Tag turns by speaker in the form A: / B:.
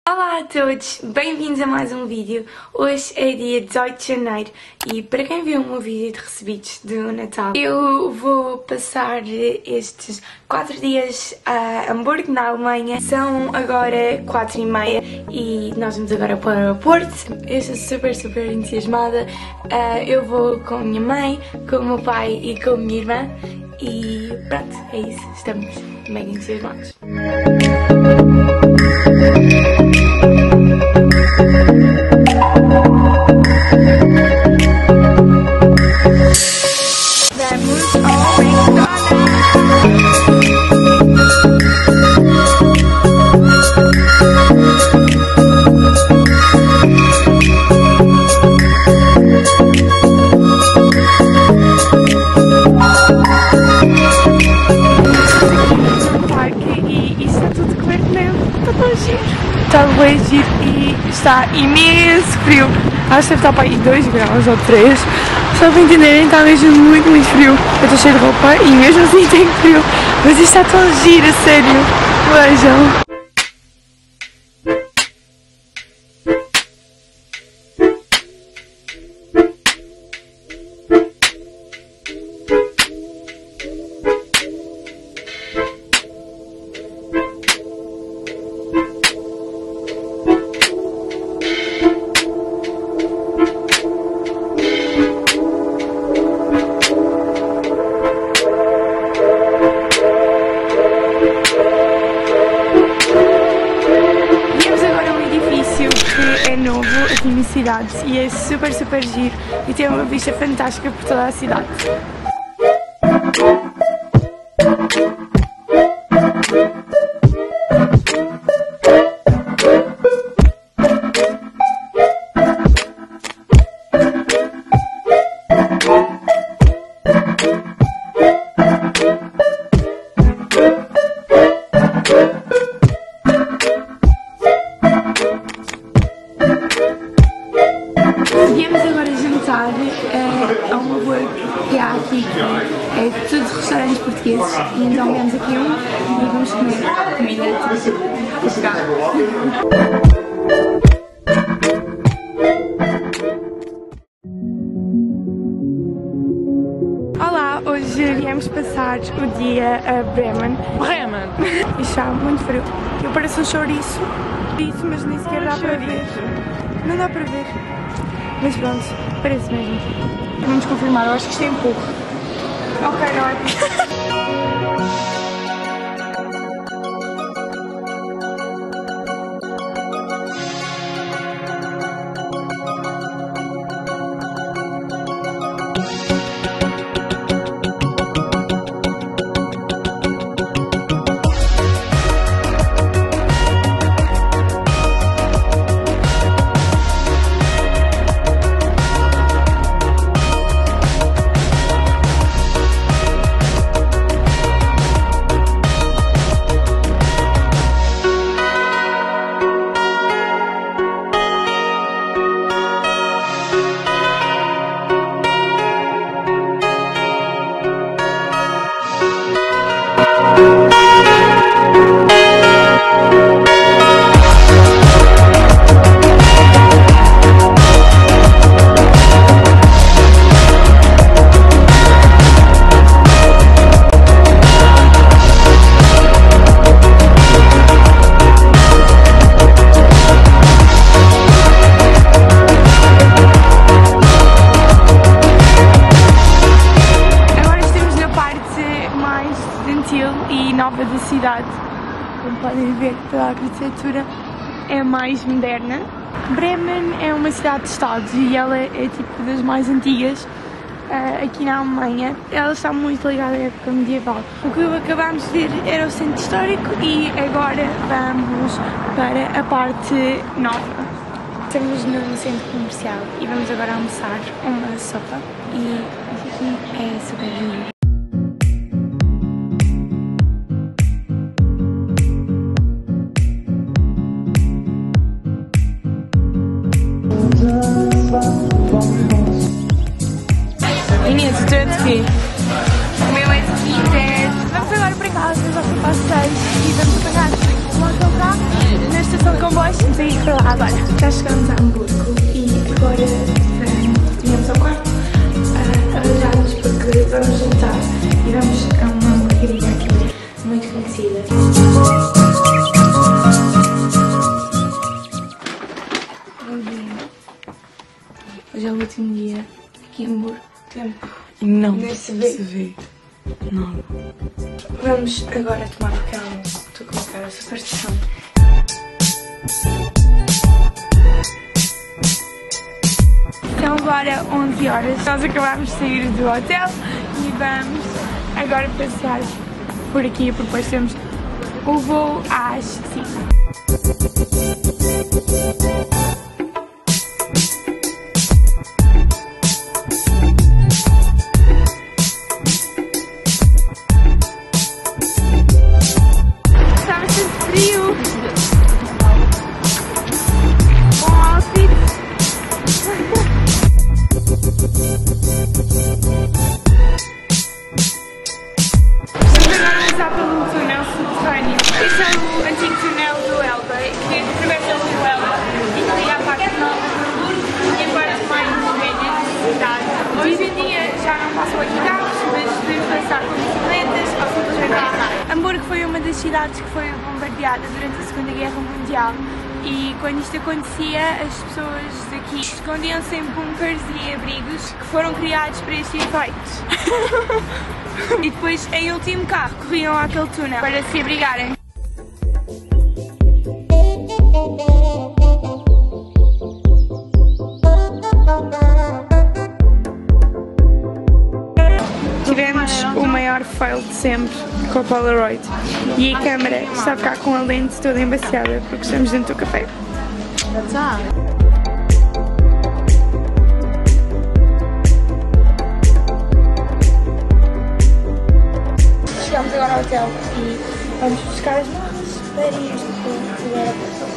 A: Olá a todos, bem-vindos a mais um vídeo. Hoje é dia 18 de janeiro e para quem viu o meu vídeo de recebidos do Natal, eu vou passar estes 4 dias a Hamburgo, na Alemanha. São agora 4h30 e nós vamos agora para o aeroporto. Eu estou super entusiasmada. Eu vou com a minha mãe, com o meu pai e com a minha irmã e pronto, é isso, estamos mega entusiasmados. Vamos ao McDonald's! Está bem giro e está imenso frio. Acho que deve estar para aí 2 graus ou 3. Só para entenderem, está mesmo muito frio. Eu estou cheia de roupa e mesmo assim tenho frio. Mas isto está tão giro, a sério. Vejam. Aqui na cidade e é super giro e tem uma vista fantástica por toda a cidade. Viemos agora jantar a um hambúrguer que há aqui, que é tudo restaurantes portugueses, e então viemos aqui e vamos comer comida Olá, hoje viemos passar o dia a Bremen. E está muito frio. Eu pareço um chouriço, mas nem sequer dá para ver. Não dá para ver. Mas pronto, parece mesmo. Vamos confirmar, eu acho que isto é empurro. Ok, não é? E nova da cidade. Como podem ver, toda a arquitetura é mais moderna. Bremen é uma cidade de estados e ela é tipo das mais antigas aqui na Alemanha. Ela está muito ligada à época medieval. O que acabámos de ver era o centro histórico e agora vamos para a parte nova. Estamos no centro comercial e vamos agora almoçar uma sopa e isso aqui é super lindo. Inês, tu é de quê? O meu é de Kinder. Vamos agora para casa, já são quase 6 e vamos apanhar um autocarro nas estação de comboios, vamos ir para lá agora. Já chegamos a Hamburgo e agora tínhamos ao quarto arranjados porque vamos jantar e vamos a uma hamburgueria aqui muito conhecida. Bom dia. Hoje é o último dia aqui em Hamburgo. Tempo.
B: Não
A: Nem se vê.
B: Nada.
A: Vamos agora tomar um pequeno almoço. Estou com a cara super estressante. São agora 11 horas. Nós acabámos de sair do hotel e vamos agora passear por aqui porque depois temos o voo às 5. Este é o antigo túnel do Elba, que atravessa o rio Elba e liga a parte nova do Hamburgo e a parte mais velha da cidade. Hoje em dia já não passam aqui carros, mas podemos passar com bicicletas ou simplesmente andar. Hamburgo foi uma das cidades que foi bombardeada durante a Segunda Guerra Mundial e quando isto acontecia as pessoas daqui escondiam-se em bunkers e abrigos que foram criados para este efeito. E depois, em último carro, corriam àquele túnel para se abrigarem. Tivemos o maior fail de sempre com a Polaroid e a câmera está a ficar com a lente toda embaciada porque estamos dentro do café. Chegamos agora ao hotel e vamos buscar as malas para irmos para o aeroporto.